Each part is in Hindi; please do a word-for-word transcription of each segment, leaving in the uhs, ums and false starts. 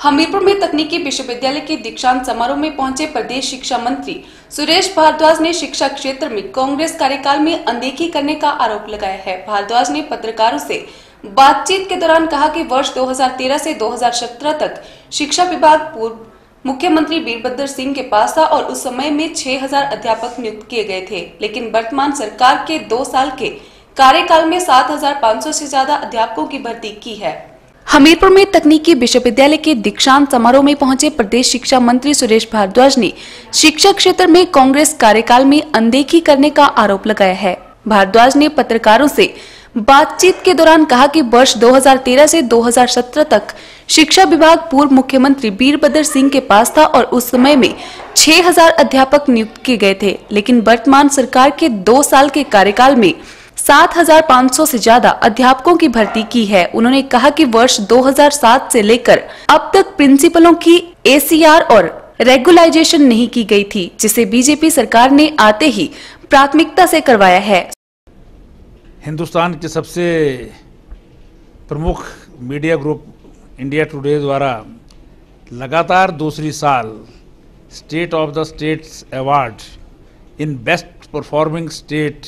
हमीरपुर में तकनीकी विश्वविद्यालय के दीक्षांत समारोह में पहुंचे प्रदेश शिक्षा मंत्री सुरेश भारद्वाज ने शिक्षा क्षेत्र में कांग्रेस कार्यकाल में अनदेखी करने का आरोप लगाया है। भारद्वाज ने पत्रकारों से बातचीत के दौरान कहा कि वर्ष दो हज़ार तेरह से दो हज़ार सत्रह तक शिक्षा विभाग पूर्व मुख्यमंत्री वीरभद्र सिंह के पास था और उस समय में छह हज़ार अध्यापक नियुक्त किए गए थे, लेकिन वर्तमान सरकार के दो साल के कार्यकाल में सात हज़ार पाँच सौ से ज्यादा अध्यापकों की भर्ती की है। हमीरपुर में तकनीकी विश्वविद्यालय के दीक्षांत समारोह में पहुंचे प्रदेश शिक्षा मंत्री सुरेश भारद्वाज ने शिक्षा क्षेत्र में कांग्रेस कार्यकाल में अनदेखी करने का आरोप लगाया है। भारद्वाज ने पत्रकारों से बातचीत के दौरान कहा कि वर्ष दो हज़ार तेरह से दो हज़ार सत्रह तक शिक्षा विभाग पूर्व मुख्यमंत्री वीरभद्र सिंह के पास था और उस समय में छह हज़ार अध्यापक नियुक्त किए गए थे, लेकिन वर्तमान सरकार के दो साल के कार्यकाल में सात हज़ार पाँच सौ से ज्यादा अध्यापकों की भर्ती की है। उन्होंने कहा कि वर्ष दो हज़ार सात से लेकर अब तक प्रिंसिपलों की ए सी आर और रेगुलाइजेशन नहीं की गई थी, जिसे बीजेपी सरकार ने आते ही प्राथमिकता से करवाया है। हिंदुस्तान के सबसे प्रमुख मीडिया ग्रुप इंडिया टुडे द्वारा लगातार दूसरी साल state of the states award in best performing state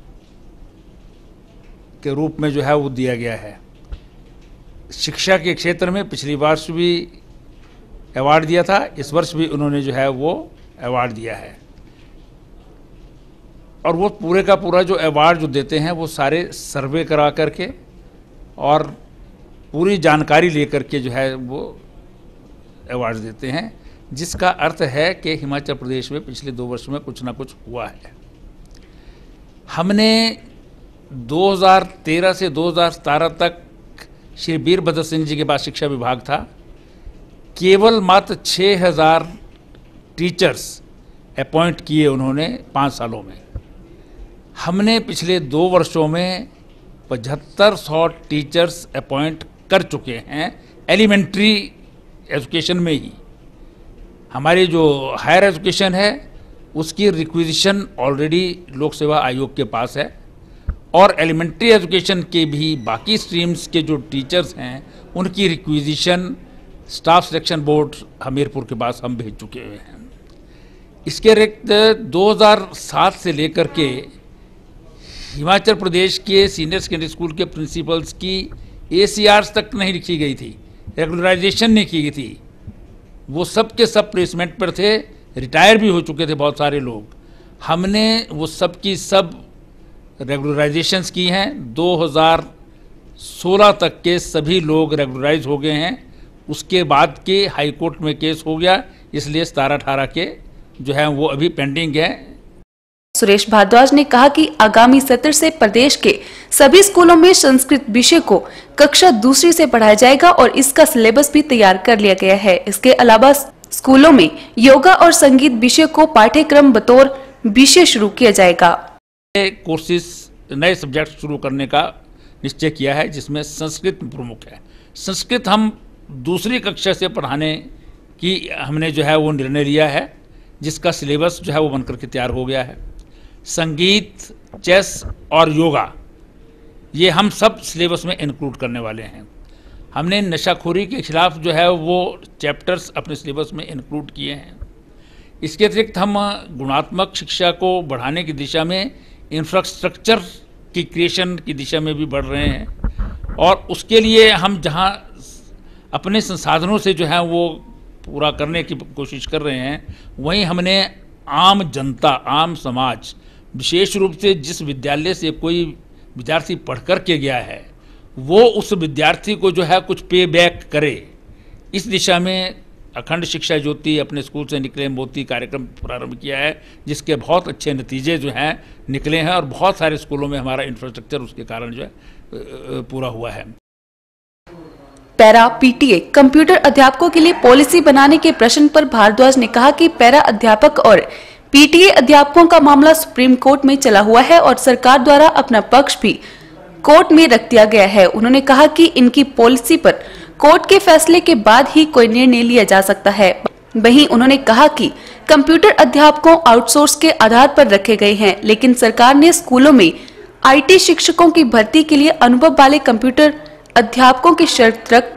के रूप में जो है वो दिया गया है। शिक्षा के क्षेत्र में पिछली वर्ष भी अवार्ड दिया था, इस वर्ष भी उन्होंने जो है वो अवार्ड दिया है और वो पूरे का पूरा जो अवार्ड जो देते हैं वो सारे सर्वे करा करके और पूरी जानकारी लेकर के जो है वो अवार्ड देते हैं, जिसका अर्थ है कि हिमाचल प्रदेश में पिछले दो वर्ष में कुछ ना कुछ हुआ है। हमने दो हज़ार तेरह से दो हज़ार सत्रह तक श्री वीरभद्र सिंह जी के पास शिक्षा विभाग था, केवल मात्र छः हज़ार टीचर्स अपॉइंट किए उन्होंने पाँच सालों में। हमने पिछले दो वर्षों में पचहत्तर सौ टीचर्स अपॉइंट कर चुके हैं एलिमेंट्री एजुकेशन में ही। हमारी जो हायर एजुकेशन है उसकी रिक्विजिशन ऑलरेडी लोक सेवा आयोग के पास है और एलिमेंट्री एजुकेशन के भी बाकी स्ट्रीम्स के जो टीचर्स हैं उनकी requisition staff selection board Hamirpur के पास हम भेज चुके हुए हैं। इसके अतिरिक्त दो हज़ार सात से लेकर के हिमाचल प्रदेश के सीनियर सेकेंडरी स्कूल के प्रिंसिपल्स की ए सी आर तक नहीं लिखी गई थी, रेगुलराइजेशन नहीं की गई थी। वो सब के सब प्लेसमेंट पर थे, रिटायर भी हो चुके थे बहुत सारे लोग। हमने वो सब की सब रेगुलराइजेशंस की हैं। दो हज़ार सोलह तक के सभी लोग रेगुलराइज हो गए हैं। उसके बाद के हाई कोर्ट में केस हो गया, इसलिए सतारह अठारह के जो है वो अभी पेंडिंग है। सुरेश भारद्वाज ने कहा कि आगामी सत्र से प्रदेश के सभी स्कूलों में संस्कृत विषय को कक्षा दूसरी से पढ़ाया जाएगा और इसका सिलेबस भी तैयार कर लिया गया है। इसके अलावा स्कूलों में योगा और संगीत विषय को पाठ्यक्रम बतौर विषय शुरू किया जाएगा। कोर्सेज नए सब्जेक्ट शुरू करने का निश्चय किया है, जिसमें संस्कृत प्रमुख है। संस्कृत हम दूसरी कक्षा से पढ़ाने की हमने जो है वो निर्णय लिया है, जिसका सिलेबस जो है वो बनकर के तैयार हो गया है। संगीत, चेस और योगा ये हम सब सिलेबस में इंक्लूड करने वाले हैं। हमने नशाखोरी के खिलाफ जो है वो चैप्टर्स अपने सिलेबस में इंक्लूड किए हैं। इसके अतिरिक्त हम गुणात्मक शिक्षा को बढ़ाने की दिशा में इंफ्रास्ट्रक्चर की क्रिएशन की दिशा में भी बढ़ रहे हैं और उसके लिए हम जहां अपने संसाधनों से जो है वो पूरा करने की कोशिश कर रहे हैं, वहीं हमने आम जनता, आम समाज, विशेष रूप से जिस विद्यालय से कोई विद्यार्थी पढ़ कर के गया है वो उस विद्यार्थी को जो है कुछ पे बैक करे, इस दिशा में अखंड शिक्षा ज्योति अपने स्कूल से निकले मोती कार्यक्रम प्रारंभ किया है, जिसके बहुत अच्छे नतीजे जो हैं निकले हैं और बहुत सारे स्कूलों में हमारा इंफ्रास्ट्रक्चर उसके कारण जो है पूरा हुआ है। Para P T A computer अध्यापकों के लिए पॉलिसी बनाने के प्रश्न पर भारद्वाज ने कहा कि पैरा अध्यापक और पी टी ए अध्यापकों का मामला सुप्रीम कोर्ट में चला हुआ है और सरकार द्वारा अपना पक्ष भी कोर्ट में रख दिया गया है। उन्होंने कहा कि इनकी पॉलिसी पर कोर्ट के फैसले के बाद ही कोई निर्णय लिया जा सकता है। वहीं उन्होंने कहा कि कंप्यूटर अध्यापकों आउटसोर्स के आधार पर रखे गए हैं, लेकिन सरकार ने स्कूलों में आई टी शिक्षकों की भर्ती के लिए अनुभव वाले कंप्यूटर अध्यापकों की शर्त रखकर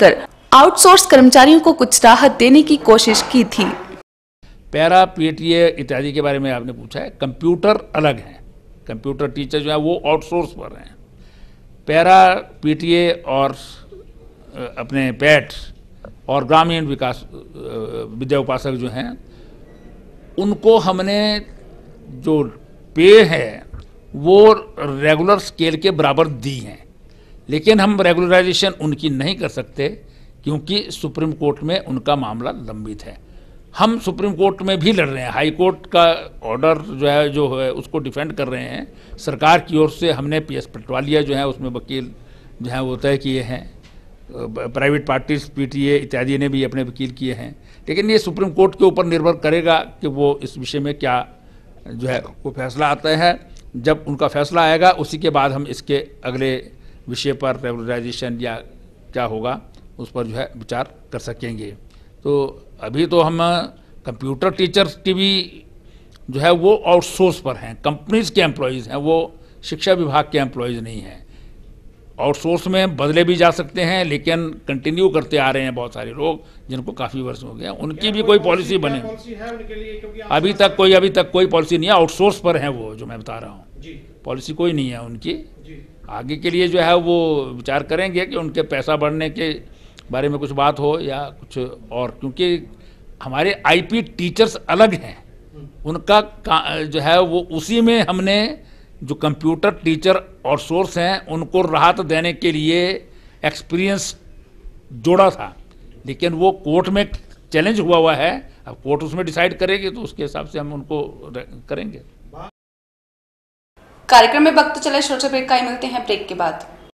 आउटसोर्स कर्मचारियों को कुछ राहत देने की कोशिश की थी। पैरा, पीटीए इत्यादि के बारे में आपने पूछा है। कंप्यूटर अलग हैं, कंप्यूटर टीचर जो है वो आउटसोर्स पर हैं। पैरा, पीटीए और अपने पैट और ग्रामीण विकास विद्या उपासक जो हैं उनको हमने जो पे है वो रेगुलर स्केल के बराबर दी हैं, लेकिन हम रेगुलराइजेशन उनकी नहीं कर सकते क्योंकि सुप्रीम कोर्ट में उनका मामला लंबित है। हम सुप्रीम कोर्ट में भी लड़ रहे हैं, हाई कोर्ट का ऑर्डर जो है जो है उसको डिफेंड कर रहे हैं। सरकार की ओर से हमने पी एस पटवालिया जो है उसमें वकील जो है वो तय किए हैं, प्राइवेट पार्टीज पीटीए इत्यादि ने भी अपने वकील किए हैं, लेकिन ये सुप्रीम कोर्ट के ऊपर निर्भर करेगा कि वो इस विषय में क्या जो है वो फैसला आता है। जब उनका फैसला आएगा उसी के बाद हम इसके अगले विषय पर रेगुलराइजेशन या क्या होगा उस पर जो है विचार कर सकेंगे। तो अभी तो हम कंप्यूटर टीचर्स की भी जो है वो आउटसोर्स पर हैं, कंपनीज के एम्प्लॉयज़ हैं, वो शिक्षा विभाग के एम्प्लॉयज़ नहीं हैं। आउटसोर्स में बदले भी जा सकते हैं, लेकिन कंटिन्यू करते आ रहे हैं बहुत सारे लोग जिनको काफ़ी वर्ष हो गए। उनकी भी कोई पॉलिसी बने अभी तक कोई अभी तक कोई पॉलिसी नहीं है। आउटसोर्स पर हैं वो, जो मैं बता रहा हूँ, पॉलिसी कोई नहीं है उनकी। आगे के लिए जो है वो विचार करेंगे कि उनके पैसा बढ़ने के बारे में कुछ बात हो या कुछ और, क्योंकि हमारे आईपी टीचर्स अलग हैं, उनका जो है वो उसी में हमने जो कंप्यूटर टीचर और सोर्स हैं उनको राहत देने के लिए एक्सपीरियंस जोड़ा था, लेकिन वो कोर्ट में चैलेंज हुआ हुआ है। अब कोर्ट उसमें डिसाइड करेगी तो उसके हिसाब से हम उनको करेंगे। कार्यक्रम में वक्त चले छोटे ब्रेक का, मिलते हैं ब्रेक के बाद।